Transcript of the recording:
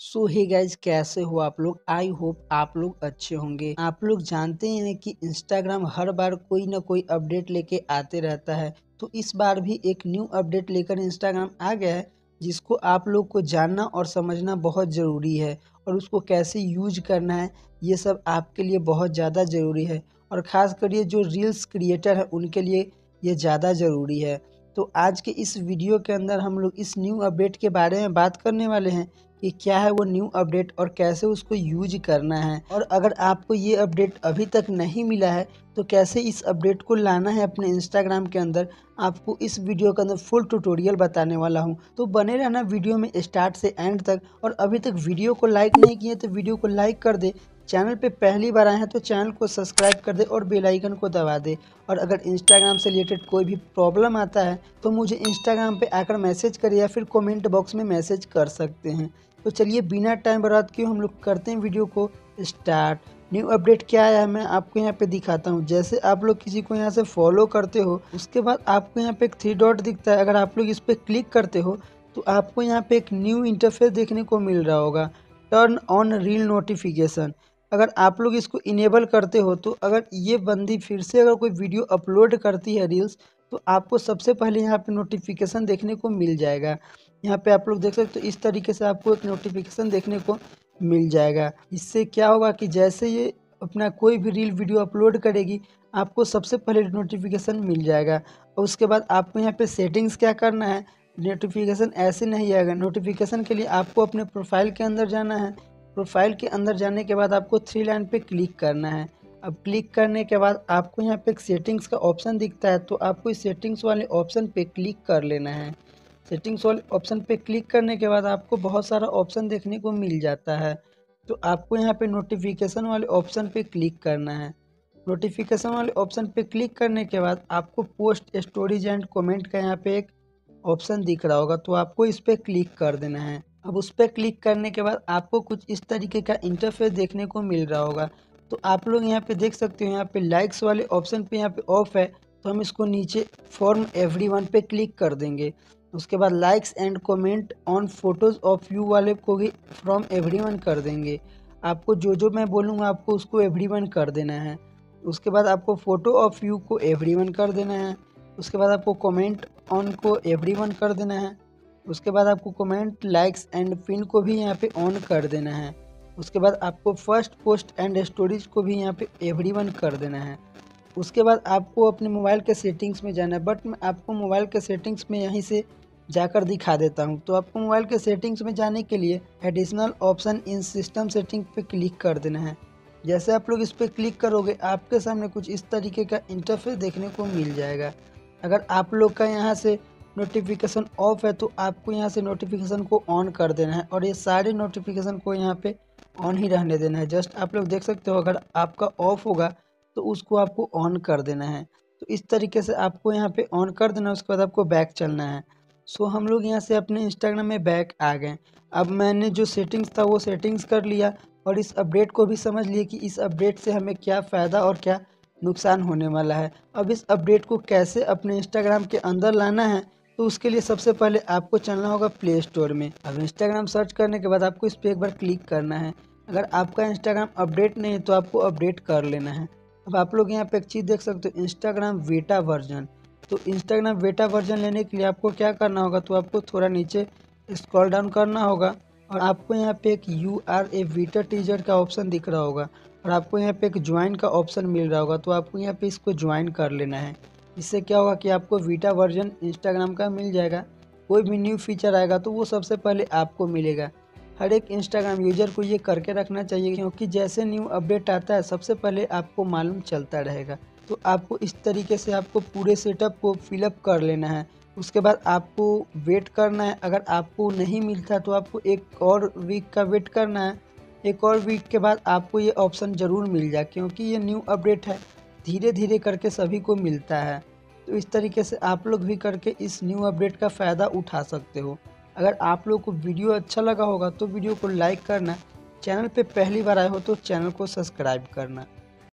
सो hey guys, कैसे हो आप लोग। आई होप आप लोग अच्छे होंगे। आप लोग जानते हैं कि इंस्टाग्राम हर बार कोई ना कोई अपडेट लेके आते रहता है। तो इस बार भी एक न्यू अपडेट लेकर इंस्टाग्राम आ गया है, जिसको आप लोग को जानना और समझना बहुत ज़रूरी है। और उसको कैसे यूज करना है, ये सब आपके लिए बहुत ज़्यादा ज़रूरी है। और ख़ास कर ये जो रील्स क्रिएटर है उनके लिए ये ज़्यादा ज़रूरी है। तो आज के इस वीडियो के अंदर हम लोग इस न्यू अपडेट के बारे में बात करने वाले हैं कि क्या है वो न्यू अपडेट और कैसे उसको यूज करना है। और अगर आपको ये अपडेट अभी तक नहीं मिला है तो कैसे इस अपडेट को लाना है अपने इंस्टाग्राम के अंदर, आपको इस वीडियो के अंदर फुल ट्यूटोरियल बताने वाला हूँ। तो बने रहना वीडियो में स्टार्ट से एंड तक। और अभी तक वीडियो को लाइक नहीं किए तो वीडियो को लाइक कर दे। चैनल पे पहली बार आए हैं तो चैनल को सब्सक्राइब कर दे और बेल आइकन को दबा दे। और अगर इंस्टाग्राम से रिलेटेड कोई भी प्रॉब्लम आता है तो मुझे इंस्टाग्राम पे आकर मैसेज करिए या फिर कमेंट बॉक्स में मैसेज कर सकते हैं। तो चलिए बिना टाइम बर्बाद किए हम लोग करते हैं वीडियो को स्टार्ट। न्यू अपडेट क्या आया है मैं आपको यहाँ पे दिखाता हूँ। जैसे आप लोग किसी को यहाँ से फॉलो करते हो, उसके बाद आपको यहाँ पे एक 3 डॉट दिखता है। अगर आप लोग इस पर क्लिक करते हो तो आपको यहाँ पे एक न्यू इंटरफेस देखने को मिल रहा होगा, टर्न ऑन रील नोटिफिकेशन। अगर आप लोग इसको इनेबल करते हो तो अगर ये बंदी फिर से अगर कोई वीडियो अपलोड करती है रील्स, तो आपको सबसे पहले यहाँ पे नोटिफिकेशन देखने को मिल जाएगा। यहाँ पे आप लोग देख सकते हो, इस तरीके से आपको एक नोटिफिकेशन देखने को मिल जाएगा। इससे क्या होगा कि जैसे ये अपना कोई भी रील वीडियो अपलोड करेगी, आपको सबसे पहले नोटिफिकेशन मिल जाएगा। और उसके बाद आपको यहाँ पे सेटिंग्स क्या करना है, नोटिफिकेशन ऐसे नहीं आएगा। नोटिफिकेशन के लिए आपको अपने प्रोफाइल के अंदर जाना है। प्रोफाइल के अंदर जाने के बाद आपको 3 लाइन पे क्लिक करना है। अब क्लिक करने के बाद आपको यहाँ पे एक सेटिंग्स का ऑप्शन दिखता है, तो आपको इस सेटिंग्स वाले ऑप्शन पे क्लिक कर लेना है। सेटिंग्स वाले ऑप्शन पे क्लिक करने के बाद आपको बहुत सारा ऑप्शन देखने को मिल जाता है। तो आपको यहाँ पे नोटिफिकेशन वाले ऑप्शन पे क्लिक करना है। नोटिफिकेशन वाले ऑप्शन पे क्लिक करने के बाद आपको पोस्ट स्टोरीज एंड कमेंट का यहाँ पे एक ऑप्शन दिख रहा होगा, तो आपको इस पर क्लिक कर देना है। अब उस पर क्लिक करने के बाद आपको कुछ इस तरीके का इंटरफेस देखने को मिल रहा होगा। तो आप लोग यहाँ पे देख सकते हो, यहाँ पे लाइक्स वाले ऑप्शन पे यहाँ पे ऑफ है, तो हम इसको नीचे फॉर्म एवरीवन पे क्लिक कर देंगे। उसके बाद likes and comment on photos of you वाले को भी फ्रॉम एवरीवन कर देंगे। आपको जो जो मैं बोलूँगा आपको उसको एवरीवन कर देना है। उसके बाद आपको फ़ोटो ऑफ यू को एवरीवन कर देना है। उसके बाद आपको कमेंट ऑन को एवरीवन कर देना है। उसके बाद आपको कमेंट लाइक्स एंड पिन को भी यहाँ पे ऑन कर देना है। उसके बाद आपको फर्स्ट पोस्ट एंड स्टोरीज को भी यहाँ पे एवरीवन कर देना है। उसके बाद आपको अपने मोबाइल के सेटिंग्स में जाना है, बट मैं आपको मोबाइल के सेटिंग्स में यहीं से जाकर दिखा देता हूं। तो आपको मोबाइल के सेटिंग्स में जाने के लिए additional option in system setting पे क्लिक कर देना है। जैसे आप लोग इस पर क्लिक करोगे, आपके सामने कुछ इस तरीके का इंटरफेस देखने को मिल जाएगा। अगर आप लोग का यहाँ से नोटिफिकेशन ऑफ है तो आपको यहाँ से नोटिफिकेशन को ऑन कर देना है, और ये सारे नोटिफिकेशन को यहाँ पे ऑन ही रहने देना है। जस्ट आप लोग देख सकते हो, अगर आपका ऑफ होगा तो उसको आपको ऑन कर देना है। तो इस तरीके से आपको यहाँ पे ऑन कर देना है। उसके बाद आपको बैक चलना है। सो हम लोग यहाँ से अपने इंस्टाग्राम में बैक आ गए। अब मैंने जो सेटिंग्स था वो सेटिंग्स कर लिया, और इस अपडेट को भी समझ लिए कि इस अपडेट से हमें क्या फ़ायदा और क्या नुकसान होने वाला है। अब इस अपडेट को कैसे अपने इंस्टाग्राम के अंदर लाना है, तो उसके लिए सबसे पहले आपको चलना होगा प्ले स्टोर में। अब इंस्टाग्राम सर्च करने के बाद आपको इस पर एक बार क्लिक करना है। अगर आपका इंस्टाग्राम अपडेट नहीं है तो आपको अपडेट कर लेना है। अब आप लोग यहाँ पे एक चीज़ देख सकते हो, इंस्टाग्राम बेटा वर्जन। तो इंस्टाग्राम बेटा वर्जन लेने के लिए आपको क्या करना होगा, तो आपको थोड़ा नीचे स्क्रॉल डाउन करना होगा, और आपको यहाँ पे एक URA बीटा टीजर का ऑप्शन दिख रहा होगा, और आपको यहाँ पे एक ज्वाइन का ऑप्शन मिल रहा होगा। तो आपको यहाँ पे इसको ज्वाइन कर लेना है। इससे क्या होगा कि आपको बीटा वर्जन इंस्टाग्राम का मिल जाएगा। कोई भी न्यू फीचर आएगा तो वो सबसे पहले आपको मिलेगा। हर एक इंस्टाग्राम यूजर को ये करके रखना चाहिए, क्योंकि जैसे न्यू अपडेट आता है सबसे पहले आपको मालूम चलता रहेगा। तो आपको इस तरीके से आपको पूरे सेटअप को फिलअप कर लेना है। उसके बाद आपको वेट करना है। अगर आपको नहीं मिलता तो आपको एक और वीक का वेट करना है। एक और वीक के बाद आपको ये ऑप्शन ज़रूर मिल जाए, क्योंकि ये न्यू अपडेट है, धीरे धीरे करके सभी को मिलता है। तो इस तरीके से आप लोग भी करके इस न्यू अपडेट का फ़ायदा उठा सकते हो। अगर आप लोग को वीडियो अच्छा लगा होगा तो वीडियो को लाइक करना, चैनल पे पहली बार आए हो तो चैनल को सब्सक्राइब करना।